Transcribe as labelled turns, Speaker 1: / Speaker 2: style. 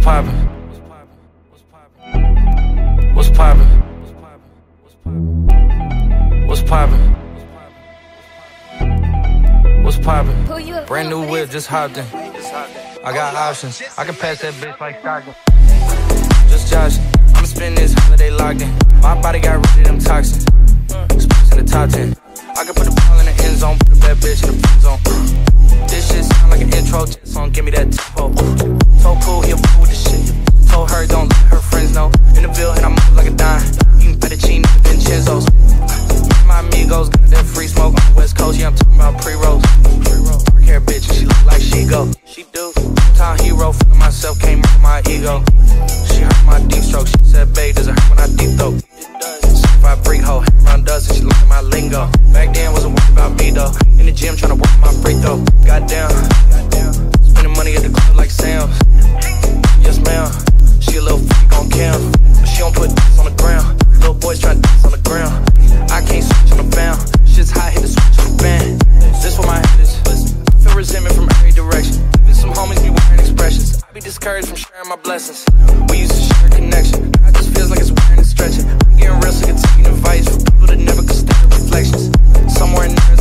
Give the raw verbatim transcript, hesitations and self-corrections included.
Speaker 1: poppin'? What's poppin'? What's poppin'? What's poppin'? Brand new whip, just hopped in. I got options, I can pass that bitch like Stockton. Just joshin', I'ma spend this holiday locked in. My body got rid of them toxins. Sports in the top ten. I can put the ball in the end zone, put a bad bitch in the friend zone. This shit sound like an intro to song, give me that tempo. So cool, he'll fool with the shit. Told her don't let her friends know. In the Ville, and I move like a dime. Eating fettuccine, Vincenzo's. My amigos got that free smoke on the West Coast. Yeah, I'm talking about pre-rolls. Dark hair bitch, and she look like she go. She do. Time hero, feeling myself, came from my ego. She heard my deep stroke. She said, babe, does it hurt when I deep throat? It does. So if I freak hoe, hang around does, and she look at my lingo. Back then, wasn't worried about me though. In the gym, trying to work my free throw. Goddamn. Spending money at the club like Sam's. Yes, ma'am. She a little freak on cam, but she don't put this on the ground. Little boys trying to dance on the ground. I can't switch on the bound. Shit's hot, hit the switch on the fan. This where my head is. I feel resentment from every direction. Even some homies be wearing expressions. I be discouraged from sharing my blessings. We used to share a connection. Now it just feels like it's wearing and stretching. I'm getting real sick of taking advice from people that never could stand reflections. Somewhere in there